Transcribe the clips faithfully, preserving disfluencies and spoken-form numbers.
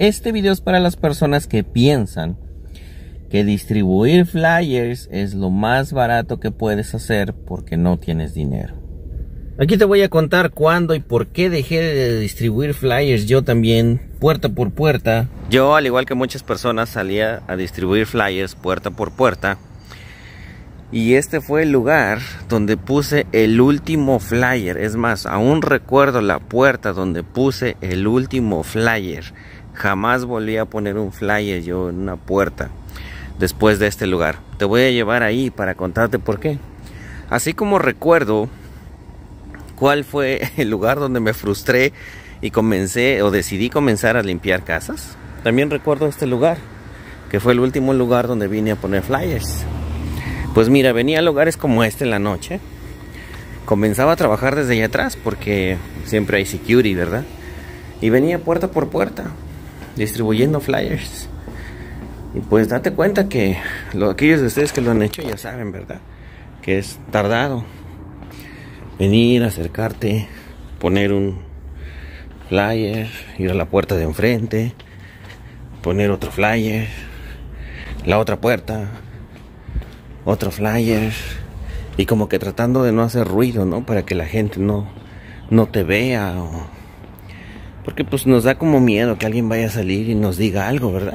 Este video es para las personas que piensan que distribuir flyers es lo más barato que puedes hacer porque no tienes dinero. Aquí te voy a contar cuándo y por qué dejé de distribuir flyers yo también, puerta por puerta. Yo, al igual que muchas personas, salía a distribuir flyers puerta por puerta. Y este fue el lugar donde puse el último flyer. Es más, aún recuerdo la puerta donde puse el último flyer. Jamás volví a poner un flyer yo en una puerta después de este lugar. Te voy a llevar ahí para contarte por qué. Así como recuerdo cuál fue el lugar donde me frustré y comencé o decidí comenzar a limpiar casas, también recuerdo este lugar, que fue el último lugar donde vine a poner flyers. Pues mira, venía a lugares como este en la noche. Comenzaba a trabajar desde allá atrás porque siempre hay security, ¿verdad? Y venía puerta por puerta distribuyendo flyers. Y pues date cuenta que lo, aquellos de ustedes que lo han hecho ya saben, ¿verdad? Que es tardado venir, acercarte, poner un flyer, ir a la puerta de enfrente, poner otro flyer, la otra puerta, otro flyer, y como que tratando de no hacer ruido, ¿no? Para que la gente no, no te vea, o... porque pues nos da como miedo que alguien vaya a salir y nos diga algo, ¿verdad?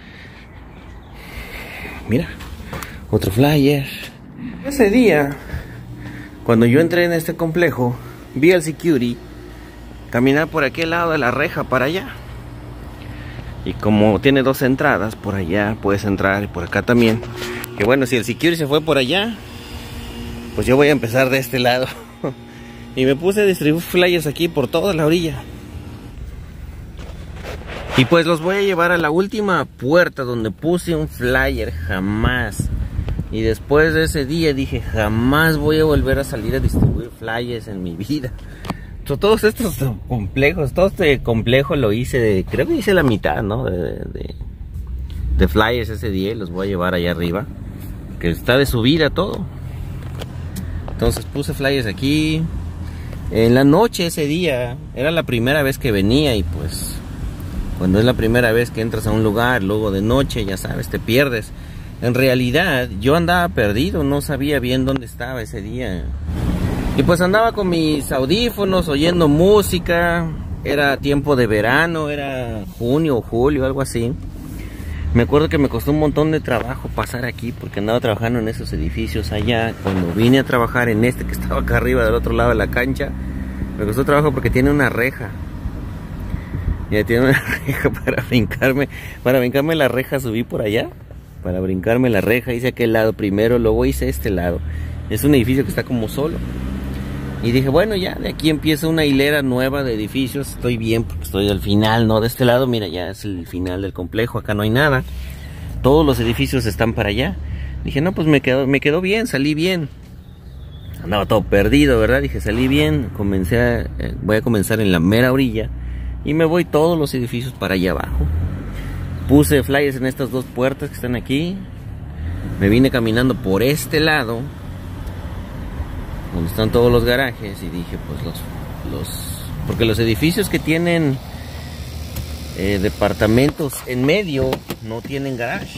Mira, otro flyer. Ese día, cuando yo entré en este complejo, vi al security caminar por aquel lado de la reja para allá. Y como tiene dos entradas, por allá puedes entrar y por acá también. Que bueno, si el security se fue por allá, pues yo voy a empezar de este lado. Y me puse a distribuir flyers aquí por toda la orilla. Y pues los voy a llevar a la última puerta donde puse un flyer. Jamás. Y después de ese día dije, jamás voy a volver a salir a distribuir flyers en mi vida. Todos estos complejos, todo este complejo lo hice de, creo que hice la mitad, ¿no? De, de, de flyers ese día y los voy a llevar allá arriba. Que está de subida todo. Entonces puse flyers aquí. En la noche ese día, era la primera vez que venía y pues... cuando es la primera vez que entras a un lugar, luego de noche, ya sabes, te pierdes. En realidad, yo andaba perdido, no sabía bien dónde estaba ese día. Y pues andaba con mis audífonos, oyendo música. Era tiempo de verano, era junio o julio, algo así. Me acuerdo que me costó un montón de trabajo pasar aquí, porque andaba trabajando en esos edificios allá. Cuando vine a trabajar en este que estaba acá arriba, del otro lado de la cancha, me costó trabajo porque tiene una reja. Ya tiene una reja para brincarme. Para brincarme la reja subí por allá. Para brincarme la reja hice aquel lado primero, luego hice este lado. Es un edificio que está como solo. Y dije, bueno, ya de aquí empieza una hilera nueva de edificios. Estoy bien porque estoy al final, ¿no? De este lado, mira, ya es el final del complejo. Acá no hay nada. Todos los edificios están para allá. Dije, no, pues me quedó, me quedó bien, salí bien. Andaba todo perdido, ¿verdad? Dije, salí bien. Comencé a, eh, voy a comenzar en la mera orilla. Y me voy todos los edificios para allá abajo. Puse flyers en estas dos puertas que están aquí. Me vine caminando por este lado, donde están todos los garajes. Y dije, pues los... los porque los edificios que tienen eh, departamentos en medio no tienen garage.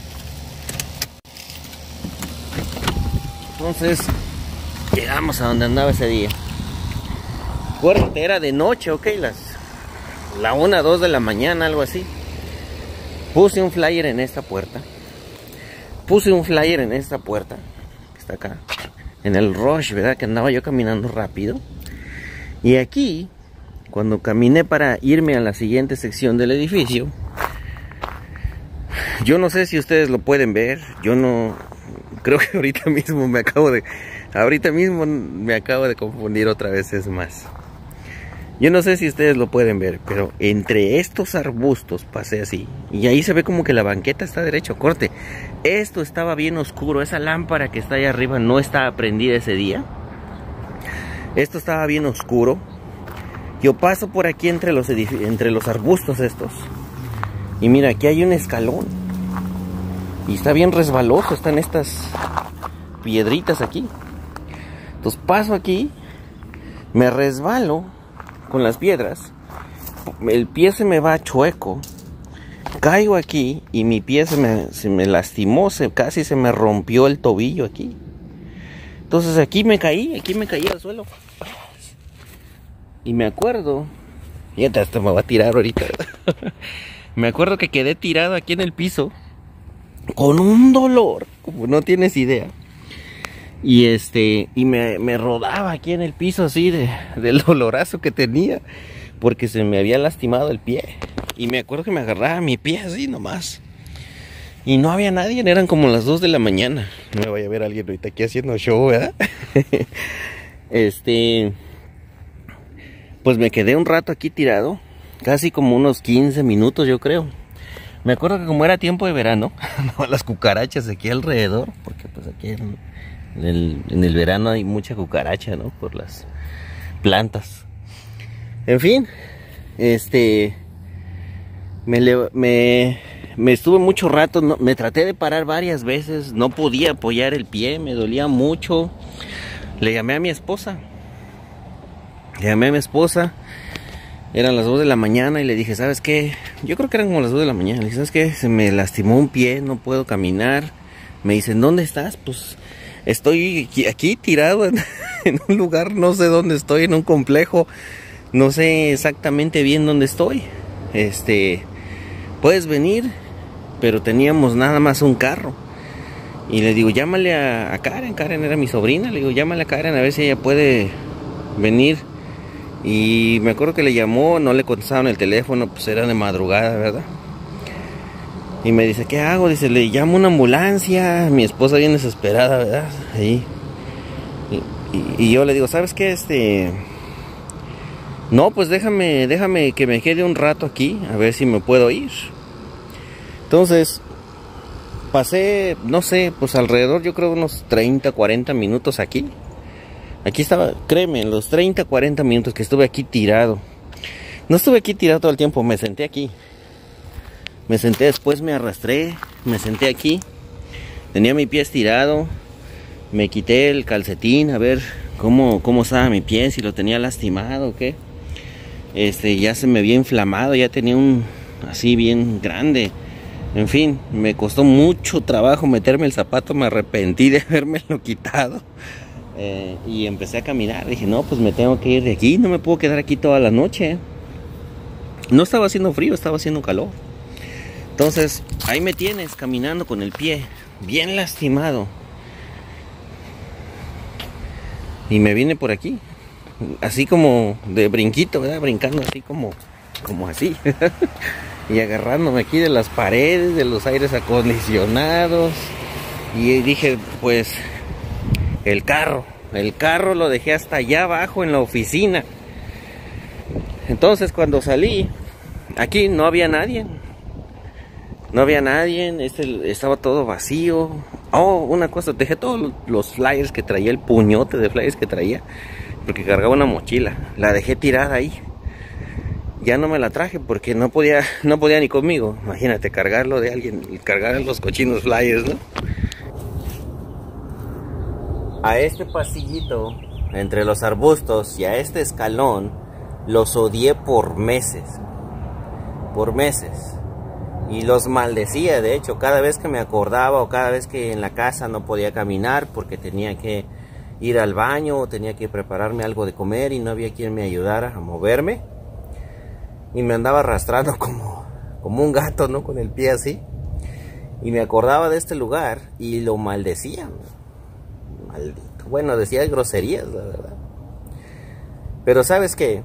Entonces llegamos a donde andaba ese día. Acuérdate, era de noche, ok, las... la una, dos de la mañana, algo así. Puse un flyer en esta puerta. Puse un flyer en esta puerta que está acá. En el rush, ¿verdad? Que andaba yo caminando rápido. Y aquí, cuando caminé para irme a la siguiente sección del edificio, yo no sé si ustedes lo pueden ver. Yo no... creo que ahorita mismo me acabo de... Ahorita mismo me acabo de confundir otra vez, es más. Yo no sé si ustedes lo pueden ver, pero entre estos arbustos pasé así. Y ahí se ve como que la banqueta está derecho, corte. Esto estaba bien oscuro. Esa lámpara que está ahí arriba no estaba prendida ese día. Esto estaba bien oscuro. Yo paso por aquí entre los, entre los arbustos estos. Y mira, aquí hay un escalón. Y está bien resbaloso. Están estas piedritas aquí. Entonces paso aquí. Me resbalo con las piedras, el pie se me va chueco Caigo aquí y mi pie se me, se me lastimó, se, casi se me rompió el tobillo aquí. Entonces aquí me caí, aquí me caí al suelo. Y me acuerdo, fíjate, hasta me va a tirar ahorita. Me acuerdo que quedé tirado aquí en el piso con un dolor, como no tienes idea. Y este, y me, me rodaba aquí en el piso así de, del dolorazo que tenía, porque se me había lastimado el pie. Y me acuerdo que me agarraba mi pie así nomás. Y no había nadie, eran como las dos de la mañana. No me vaya a ver alguien ahorita aquí haciendo show, ¿verdad? Este, pues me quedé un rato aquí tirado, casi como unos quince minutos yo creo. Me acuerdo que como era tiempo de verano, no, las cucarachas aquí alrededor, porque pues aquí en, en, el, en el verano hay mucha cucaracha, ¿no? Por las plantas. En fin, este, me, me, me estuve mucho rato, no, me traté de parar varias veces, no podía apoyar el pie, me dolía mucho. Le llamé a mi esposa, le llamé a mi esposa. Eran las dos de la mañana y le dije, ¿sabes qué? Yo creo que eran como las dos de la mañana. Le dije, ¿sabes qué? Se me lastimó un pie, no puedo caminar. Me dicen, ¿dónde estás? Pues estoy aquí, aquí tirado en, en un lugar, no sé dónde estoy, en un complejo. No sé exactamente bien dónde estoy. Este, puedes venir, pero teníamos nada más un carro. Y le digo, llámale a, a Karen. Karen era mi sobrina. Le digo, llámale a Karen a ver si ella puede venir. Y me acuerdo que le llamó, no le contestaron el teléfono, pues era de madrugada, ¿verdad? Y me dice, ¿qué hago? Dice, le llamo una ambulancia. Mi esposa bien desesperada, ¿verdad? Ahí. Y, y, y yo le digo, ¿sabes qué? Este... No, pues déjame, déjame que me quede un rato aquí, a ver si me puedo ir. Entonces, pasé, no sé, pues alrededor, yo creo unos treinta, cuarenta minutos aquí. Aquí estaba, créeme, en los treinta, cuarenta minutos que estuve aquí tirado. No estuve aquí tirado todo el tiempo, me senté aquí. Me senté, después me arrastré, me senté aquí. Tenía mi pie estirado. Me quité el calcetín a ver cómo, cómo estaba mi pie, si lo tenía lastimado o qué. Este, ya se me había inflamado, ya tenía un así bien grande. En fin, me costó mucho trabajo meterme el zapato, me arrepentí de habérmelo quitado. Eh, y empecé a caminar, dije, no, pues me tengo que ir de aquí, no me puedo quedar aquí toda la noche. No estaba haciendo frío, estaba haciendo calor. Entonces, ahí me tienes caminando con el pie bien lastimado. Y me vine por aquí, así como de brinquito, ¿verdad? Brincando así como, como así. Y agarrándome aquí de las paredes, de los aires acondicionados. Y dije, pues... El carro, el carro lo dejé hasta allá abajo en la oficina. Entonces cuando salí, aquí no había nadie. No había nadie, este, estaba todo vacío. Oh, una cosa, dejé todos los flyers que traía, el puñote de flyers que traía, porque cargaba una mochila. La dejé tirada ahí. Ya no me la traje porque no podía, no podía ni conmigo. Imagínate, cargarlo de alguien, cargar los cochinos flyers, ¿no? A este pasillito, entre los arbustos y a este escalón, los odié por meses. Por meses. Y los maldecía, de hecho, cada vez que me acordaba o cada vez que en la casa no podía caminar porque tenía que ir al baño o tenía que prepararme algo de comer y no había quien me ayudara a moverme. Y me andaba arrastrando como, como un gato, ¿no? Con el pie así. Y me acordaba de este lugar y lo maldecía. Maldito. Bueno, decía groserías, la verdad. Pero ¿sabes qué?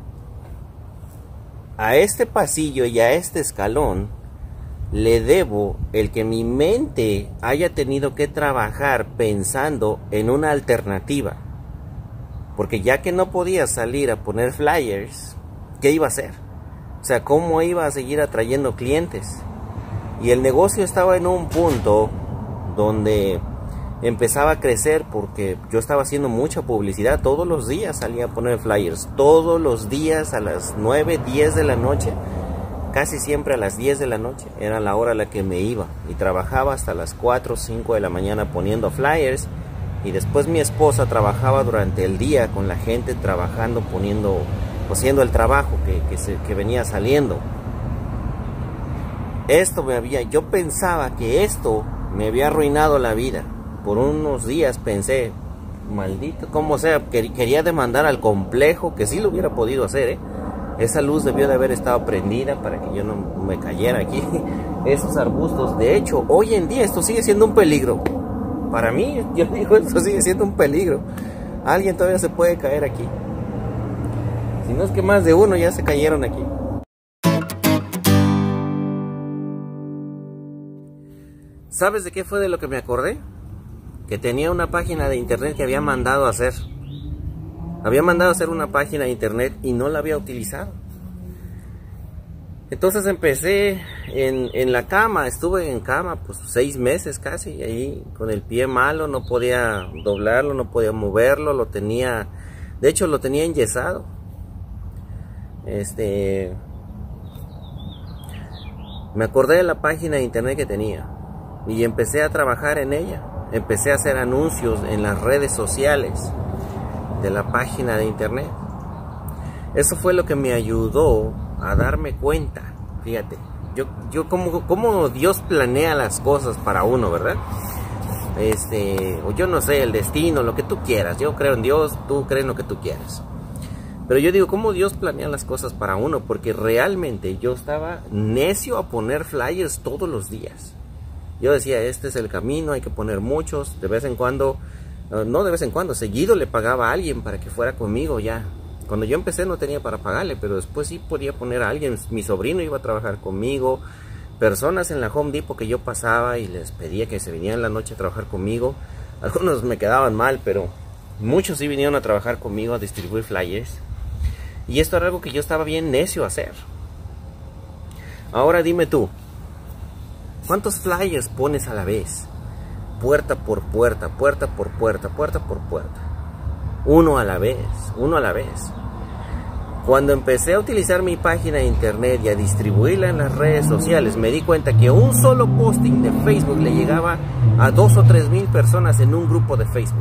A este pasillo y a este escalón le debo el que mi mente haya tenido que trabajar pensando en una alternativa. Porque ya que no podía salir a poner flyers, ¿qué iba a hacer? O sea, ¿cómo iba a seguir atrayendo clientes? Y el negocio estaba en un punto donde empezaba a crecer porque yo estaba haciendo mucha publicidad. Todos los días salía a poner flyers. Todos los días a las nueve, diez de la noche. Casi siempre a las diez de la noche. Era la hora a la que me iba. Y trabajaba hasta las cuatro o cinco de la mañana poniendo flyers. Y después mi esposa trabajaba durante el día con la gente trabajando, poniendo, haciendo el trabajo que, que, se, que venía saliendo. esto me había, yo pensaba que esto me había arruinado la vida. Por unos días pensé, maldito, como sea, quería demandar al complejo, que sí lo hubiera podido hacer, ¿eh? Esa luz debió de haber estado prendida para que yo no me cayera aquí. Esos arbustos, de hecho, hoy en día esto sigue siendo un peligro. Para mí, yo digo, esto sigue siendo un peligro. Alguien todavía se puede caer aquí. Si no es que más de uno ya se cayeron aquí. ¿Sabes de qué fue de lo que me acordé? Que tenía una página de internet que había mandado a hacer. Había mandado a hacer una página de internet y no la había utilizado. Entonces empecé en, en la cama, estuve en cama pues seis meses casi, ahí con el pie malo, no podía doblarlo, no podía moverlo, lo tenía, de hecho lo tenía enyesado. Este, me acordé de la página de internet que tenía y empecé a trabajar en ella. Empecé a hacer anuncios en las redes sociales de la página de internet. Eso fue lo que me ayudó a darme cuenta. Fíjate, yo, yo como, como Dios planea las cosas para uno, ¿verdad? Este, o yo no sé, el destino, lo que tú quieras. Yo creo en Dios, tú crees en lo que tú quieras. Pero yo digo, ¿cómo Dios planea las cosas para uno? Porque realmente yo estaba necio a poner flyers todos los días. Yo decía, este es el camino, hay que poner muchos. De vez en cuando, no de vez en cuando, seguido le pagaba a alguien para que fuera conmigo ya. Cuando yo empecé no tenía para pagarle, pero después sí podía poner a alguien. Mi sobrino iba a trabajar conmigo. Personas en la Home Depot que yo pasaba y les pedía que se vinieran en la noche a trabajar conmigo. Algunos me quedaban mal, pero muchos sí vinieron a trabajar conmigo a distribuir flyers. Y esto era algo que yo estaba bien necio a hacer. Ahora dime tú, ¿cuántos flyers pones a la vez? Puerta por puerta, puerta por puerta, puerta por puerta. Uno a la vez, uno a la vez. Cuando empecé a utilizar mi página de internet y a distribuirla en las redes sociales, me di cuenta que un solo posting de Facebook le llegaba a dos o tres mil personas en un grupo de Facebook.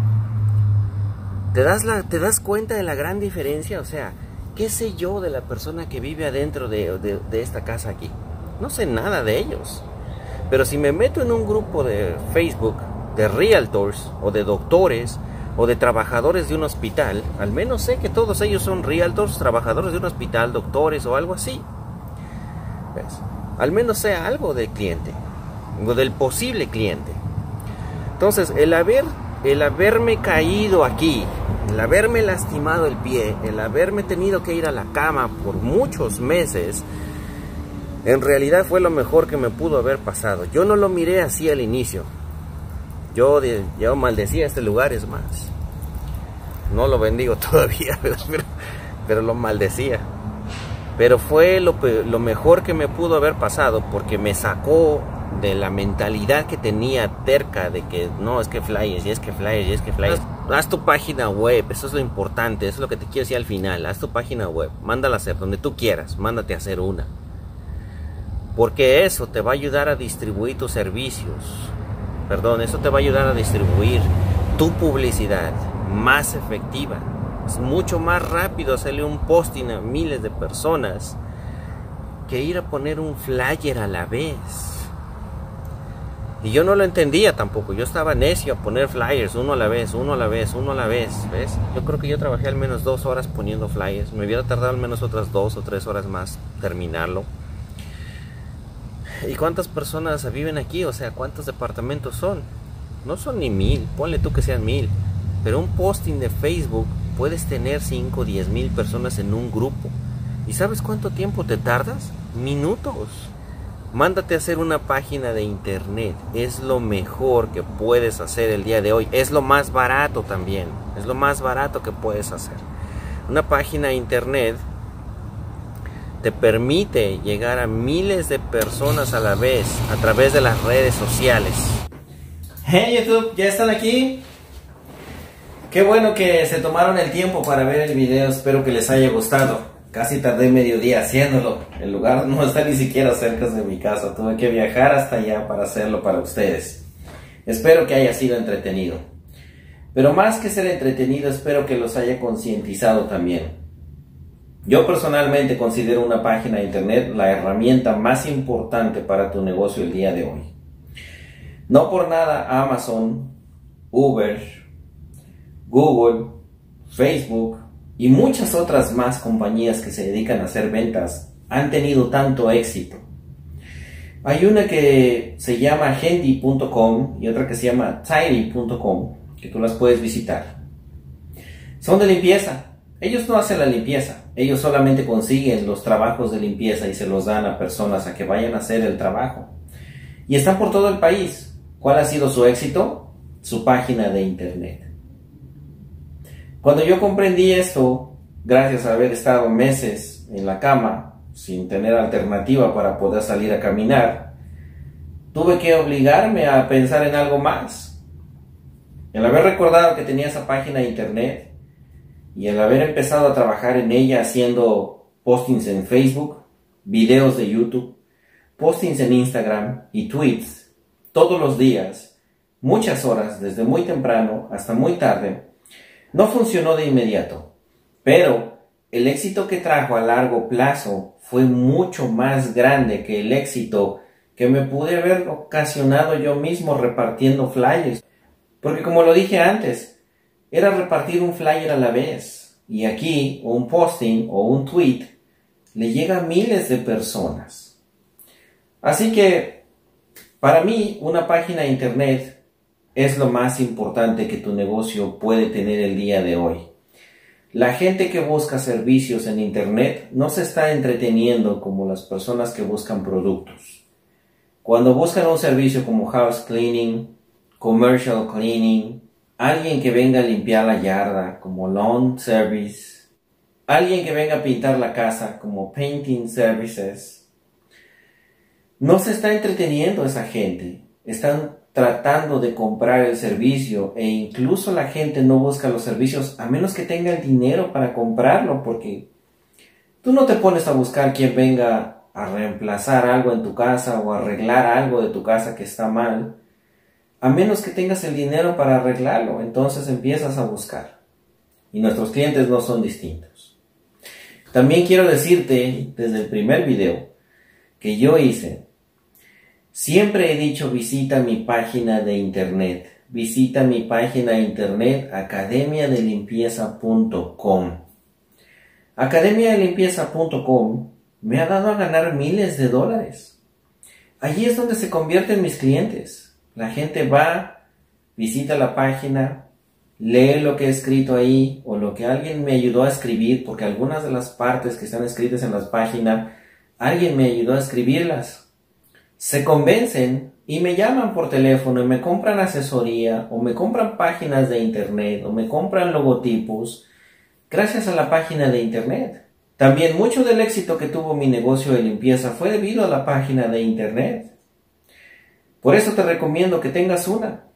¿Te das, la, ¿Te das cuenta de la gran diferencia? O sea, ¿qué sé yo de la persona que vive adentro de, de, de esta casa aquí? No sé nada de ellos. Pero si me meto en un grupo de Facebook de realtors o de doctores o de trabajadores de un hospital, al menos sé que todos ellos son realtors, trabajadores de un hospital, doctores o algo así. ¿Ves? Al menos sé algo del cliente o del posible cliente. Entonces, el haber, el haberme caído aquí, el haberme lastimado el pie, el haberme tenido que ir a la cama por muchos meses, en realidad fue lo mejor que me pudo haber pasado. Yo no lo miré así al inicio. Yo, yo maldecía este lugar, es más. No lo bendigo todavía, pero, pero lo maldecía. Pero fue lo, lo mejor que me pudo haber pasado, porque me sacó de la mentalidad que tenía terca de que no, es que flyers, y es que flyers, y es que flyers. Haz, haz tu página web, eso es lo importante, eso es lo que te quiero decir al final. Haz tu página web, mándala a hacer donde tú quieras, mándate a hacer una. Porque eso te va a ayudar a distribuir tus servicios. Perdón, eso te va a ayudar a distribuir tu publicidad más efectiva. Es mucho más rápido hacerle un posting a miles de personas que ir a poner un flyer a la vez. Y yo no lo entendía tampoco. Yo estaba necio a poner flyers uno a la vez, uno a la vez, uno a la vez. ¿Ves? Yo creo que yo trabajé al menos dos horas poniendo flyers. Me hubiera tardado al menos otras dos o tres horas más terminarlo. ¿Y cuántas personas viven aquí? O sea, ¿cuántos departamentos son? No son ni mil, ponle tú que sean mil. Pero un posting de Facebook puedes tener cinco o diez mil personas en un grupo. ¿Y sabes cuánto tiempo te tardas? Minutos. Mándate a hacer una página de internet. Es lo mejor que puedes hacer el día de hoy. Es lo más barato también. Es lo más barato que puedes hacer. Una página de internet te permite llegar a miles de personas a la vez a través de las redes sociales. Hey YouTube, ¿ya están aquí? Qué bueno que se tomaron el tiempo para ver el video, espero que les haya gustado. Casi tardé medio día haciéndolo, el lugar no está ni siquiera cerca de mi casa, tuve que viajar hasta allá para hacerlo para ustedes. Espero que haya sido entretenido. Pero más que ser entretenido, espero que los haya concientizado también. Yo personalmente considero una página de internet la herramienta más importante para tu negocio el día de hoy. No por nada Amazon, Uber, Google, Facebook y muchas otras más compañías que se dedican a hacer ventas han tenido tanto éxito. Hay una que se llama Handy punto com y otra que se llama Tidy punto com, que tú las puedes visitar. Son de limpieza. Ellos no hacen la limpieza, ellos solamente consiguen los trabajos de limpieza y se los dan a personas a que vayan a hacer el trabajo. Y están por todo el país. ¿Cuál ha sido su éxito? Su página de internet. Cuando yo comprendí esto, gracias a haber estado meses en la cama, sin tener alternativa para poder salir a caminar, tuve que obligarme a pensar en algo más. El haber recordado que tenía esa página de internet, y el haber empezado a trabajar en ella haciendo postings en Facebook, videos de YouTube, postings en Instagram y tweets todos los días, muchas horas, desde muy temprano hasta muy tarde, no funcionó de inmediato. Pero el éxito que trajo a largo plazo fue mucho más grande que el éxito que me pude haber ocasionado yo mismo repartiendo flyers. Porque como lo dije antes, era repartir un flyer a la vez, y aquí un posting o un tweet le llega a miles de personas. Así que para mí una página de internet es lo más importante que tu negocio puede tener el día de hoy. La gente que busca servicios en internet no se está entreteniendo como las personas que buscan productos. Cuando buscan un servicio como house cleaning, commercial cleaning, alguien que venga a limpiar la yarda como lawn service, alguien que venga a pintar la casa como painting services, no se está entreteniendo esa gente. Están tratando de comprar el servicio e incluso la gente no busca los servicios a menos que tenga el dinero para comprarlo, porque tú no te pones a buscar quien venga a reemplazar algo en tu casa o arreglar algo de tu casa que está mal, a menos que tengas el dinero para arreglarlo. Entonces empiezas a buscar. Y nuestros clientes no son distintos. También quiero decirte, desde el primer video que yo hice, siempre he dicho visita mi página de internet. Visita mi página de internet academia de limpieza punto com. academia de limpieza punto com me ha dado a ganar miles de dólares. Allí es donde se convierten mis clientes. La gente va, visita la página, lee lo que he escrito ahí o lo que alguien me ayudó a escribir, porque algunas de las partes que están escritas en las páginas, alguien me ayudó a escribirlas. Se convencen y me llaman por teléfono y me compran asesoría o me compran páginas de internet o me compran logotipos gracias a la página de internet. También mucho del éxito que tuvo mi negocio de limpieza fue debido a la página de internet. Por eso te recomiendo que tengas una.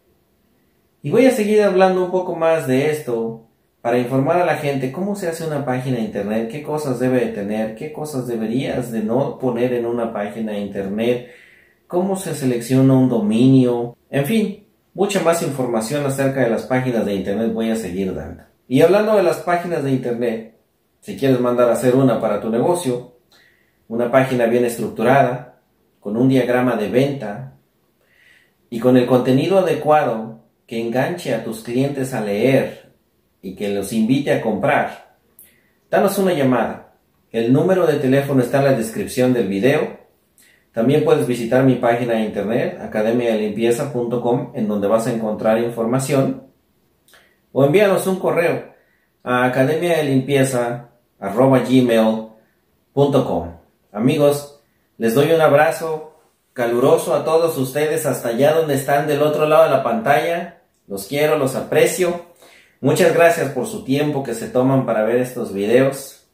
Y voy a seguir hablando un poco más de esto para informar a la gente cómo se hace una página de internet, qué cosas debe de tener, qué cosas deberías de no poner en una página de internet, cómo se selecciona un dominio, en fin, mucha más información acerca de las páginas de internet voy a seguir dando. Y hablando de las páginas de internet, si quieres mandar a hacer una para tu negocio, una página bien estructurada, con un diagrama de venta, y con el contenido adecuado que enganche a tus clientes a leer y que los invite a comprar, danos una llamada. El número de teléfono está en la descripción del video. También puedes visitar mi página de internet, academia de limpieza punto com, en donde vas a encontrar información. O envíanos un correo a academia de limpieza arroba gmail punto com. Amigos, les doy un abrazo caluroso a todos ustedes hasta allá donde están del otro lado de la pantalla. Los quiero, los aprecio. Muchas gracias por su tiempo que se toman para ver estos videos.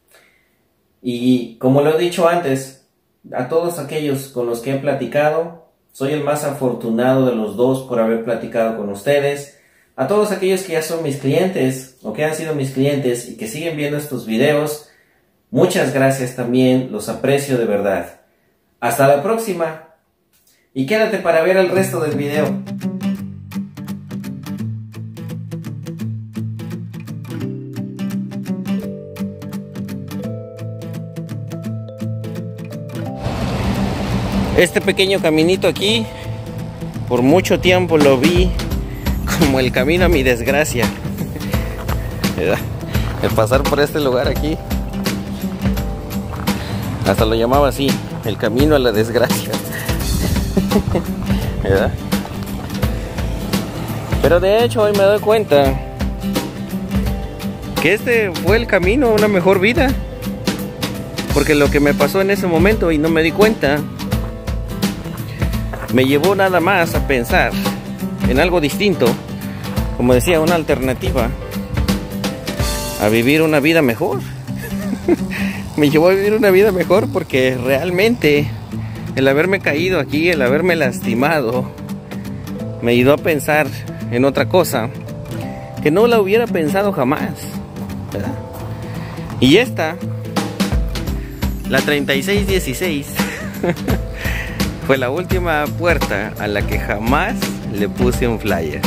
Y como lo he dicho antes, a todos aquellos con los que he platicado, soy el más afortunado de los dos por haber platicado con ustedes. A todos aquellos que ya son mis clientes o que han sido mis clientes y que siguen viendo estos videos, muchas gracias también, los aprecio de verdad. Hasta la próxima. Y quédate para ver el resto del video. Este pequeño caminito aquí, por mucho tiempo lo vi como el camino a mi desgracia. El pasar por este lugar aquí, hasta lo llamaba así, el camino a la desgracia. ¿Verdad? Pero de hecho hoy me doy cuenta que este fue el camino a una mejor vida, porque lo que me pasó en ese momento y no me di cuenta me llevó nada más a pensar en algo distinto, como decía, una alternativa a vivir una vida mejor. Me llevó a vivir una vida mejor porque realmente el haberme caído aquí, el haberme lastimado, me ayudó a pensar en otra cosa que no la hubiera pensado jamás, ¿verdad? Y esta, la treinta y seis dieciséis, fue la última puerta a la que jamás le puse un flyer.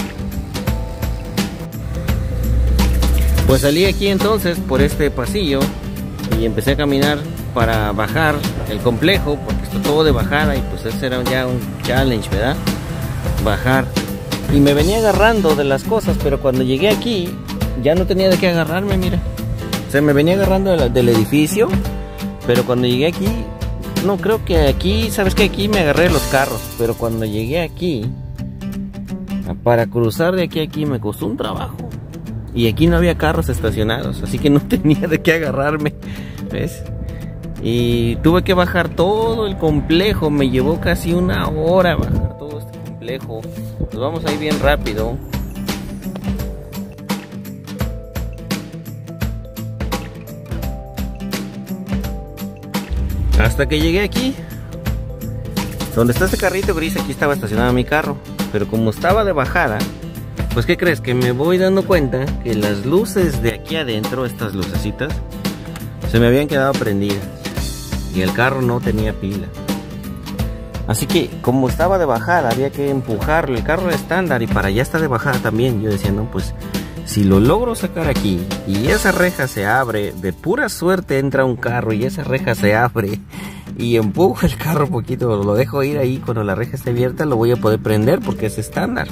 Pues salí aquí entonces por este pasillo y empecé a caminar para bajar el complejo, porque está todo de bajada y pues ese era ya un challenge, ¿verdad? Bajar. Y me venía agarrando de las cosas, pero cuando llegué aquí ya no tenía de qué agarrarme, mira. O sea, me venía agarrando de la, del edificio, pero cuando llegué aquí, no, creo que aquí, ¿sabes qué? Aquí me agarré de los carros, pero cuando llegué aquí, para cruzar de aquí a aquí me costó un trabajo. Y aquí no había carros estacionados, así que no tenía de qué agarrarme, ¿ves? Y tuve que bajar todo el complejo, me llevó casi una hora bajar todo este complejo. Nos vamos a ir bien rápido. Hasta que llegué aquí, donde está este carrito gris, aquí estaba estacionado mi carro. Pero como estaba de bajada, pues ¿qué crees? Que me voy dando cuenta que las luces de aquí adentro, estas lucecitas, se me habían quedado prendidas y el carro no tenía pila. Así que como estaba de bajada, había que empujarlo. El carro era estándar y para allá está de bajada también. Yo decía, no, pues si lo logro sacar aquí y esa reja se abre, de pura suerte entra un carro y esa reja se abre y empujo el carro un poquito, lo dejo ir ahí, cuando la reja esté abierta lo voy a poder prender porque es estándar.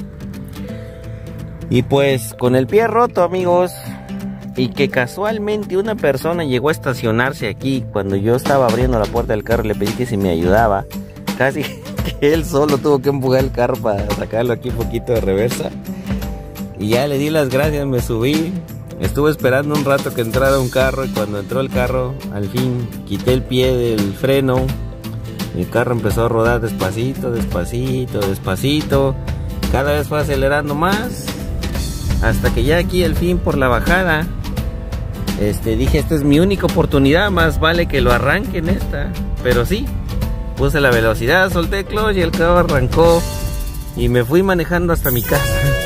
Y pues con el pie roto, amigos, y que casualmente una persona llegó a estacionarse aquí cuando yo estaba abriendo la puerta del carro y le pedí que si me ayudaba, casi que él solo tuvo que empujar el carro para sacarlo aquí un poquito de reversa. Y ya le di las gracias, me subí, estuve esperando un rato que entrara un carro y cuando entró el carro, al fin quité el pie del freno. El carro empezó a rodar despacito, despacito, despacito, cada vez fue acelerando más, hasta que ya aquí al fin por la bajada, este, dije, esta es mi única oportunidad, más vale que lo arranque en esta. Pero sí, puse la velocidad, solté el clutch y el carro arrancó y me fui manejando hasta mi casa.